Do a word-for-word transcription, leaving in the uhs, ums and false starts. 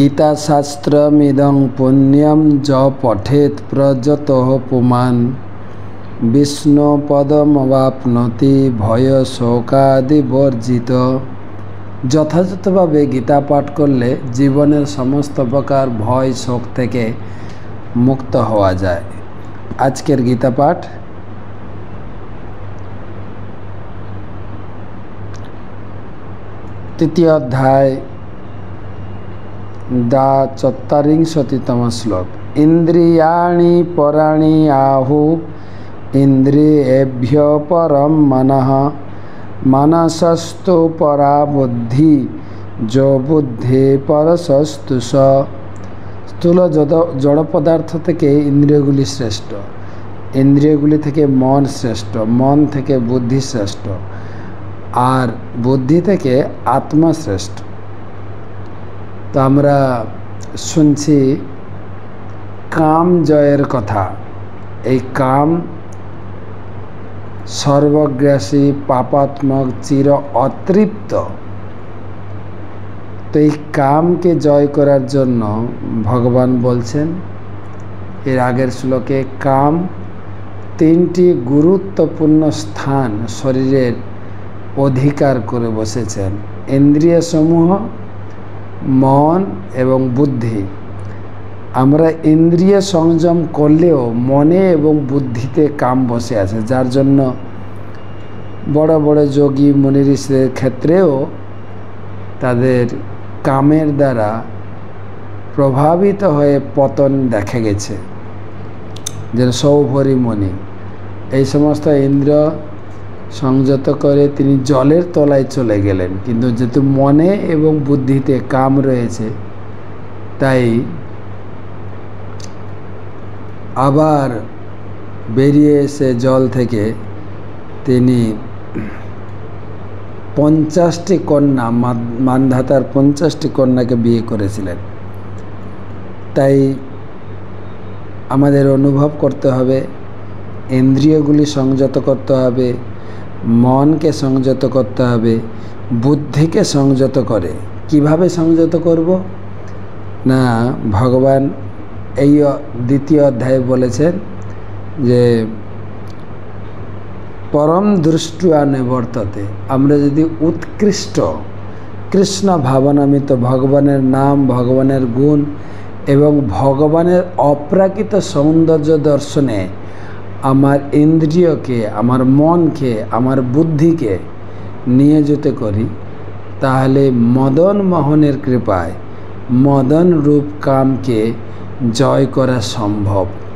गीताशास्त्रमिदं पुण्यं ज पठेत् प्रजतः पुमान् विष्णुपदमवाप्नोति भयशोकादिवर्जित। যথাযথভাবে গীতা পাঠ করলে জীবনের সমস্ত প্রকার ভয় শোক থেকে মুক্ত হওয়া যায়। আজকের গীতা পাঠ তৃতীয় অধ্যায় দা চত্বারিংশতিতম শ্লোক। ইন্দ্রিয়াণি পরাণি আহু ইন্দ্রিয়েভ্য পরম মনঃ মানসস্তু পরা বুদ্ধি যো বুদ্ধি পরশস্তু স। স্থূল জড় পদার্থ থেকে ইন্দ্রিয়গুলি শ্রেষ্ঠ, ইন্দ্রিয়গুলি থেকে মন শ্রেষ্ঠ, মন থেকে বুদ্ধি শ্রেষ্ঠ, আর বুদ্ধি থেকে আত্মা শ্রেষ্ঠ। তো আমরা শুনছি কাম জয়ের কথা। এই কাম সর্বগ্রাসী, পাপাত্মক, চির অতৃপ্ত। তো এই কামকে জয় করার জন্য ভগবান বলছেন এর আগের শ্লোকে, কাম তিনটি গুরুত্বপূর্ণ স্থান শরীরের অধিকার করে বসেছেন। ইন্দ্রিয় সমূহ, মন এবং বুদ্ধি। আমরা ইন্দ্রিয় সংযম করলেও মনে এবং বুদ্ধিতে কাম বসে আছে, যার জন্য বড় বড় যোগী মুনি ঋষিদের ক্ষেত্রেও তাদের কামের দ্বারা প্রভাবিত হয়ে পতন দেখা গেছে। যেন সৌভরী মুনি এই সমস্ত ইন্দ্রিয় সংযত করে তিনি জলের তলায় চলে গেলেন, কিন্তু যেহেতু মনে এবং বুদ্ধিতে কাম রয়েছে তাই আবার বেরিয়ে এসে জল থেকে তিনি পঞ্চাশটি কন্যা, মান্ধাতার পঞ্চাশটি কন্যাকে বিয়ে করেছিলেন। তাই আমাদের অনুভব করতে হবে, ইন্দ্রিয়গুলি সংযত করতে হবে, মনকে সংযত করতে হবে, বুদ্ধিকে সংযত করে। কিভাবে সংযত করব না, ভগবান এই দ্বিতীয় অধ্যায়ে বলেছেন যে পরম দৃষ্টিয়া নিবর্ততে। আমরা যদি উৎকৃষ্ট কৃষ্ণ ভাবনামিত ভগবানের নাম, ভগবানের গুণ এবং ভগবানের অপ্রাকৃত সৌন্দর্য দর্শনে আমার ইন্দ্রিয়কে, আমার মনকে, আমার বুদ্ধিকে নিয়োজিত করি, তাহলে মদন মোহনের কৃপায় মদন রূপ কামকে জয় করা সম্ভব।